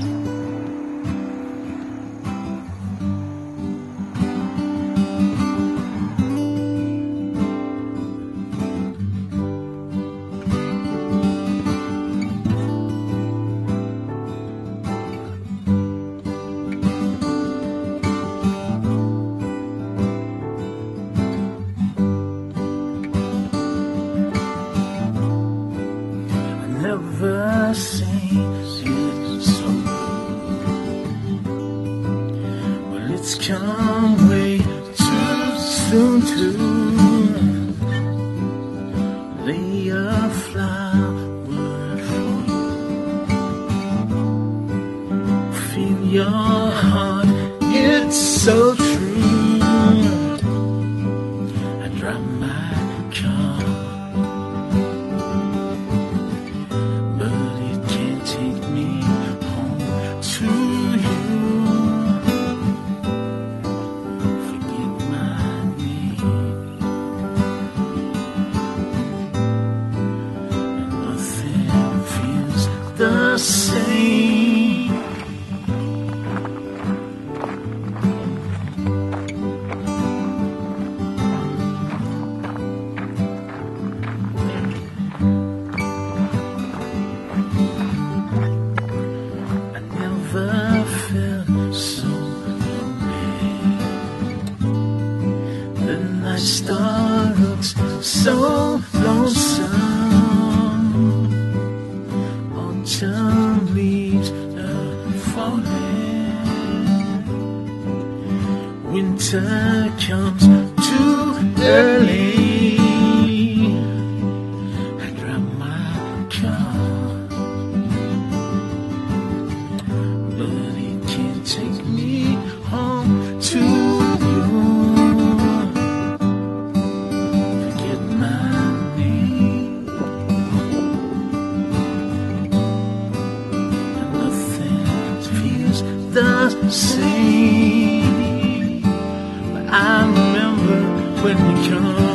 Never seen it so good. Well, it's come way too soon to lay a flower for you. Feel your heart, it's so true. I drive my car, take me home to you. Forget my name, and nothing feels the same. Never felt so lonely. The night star looks so lonesome. Autumn leaves are falling. Winter comes too early. I drive my car, but it can't take me home to you. Forget my name, and nothing feels the same. But I remember when you come.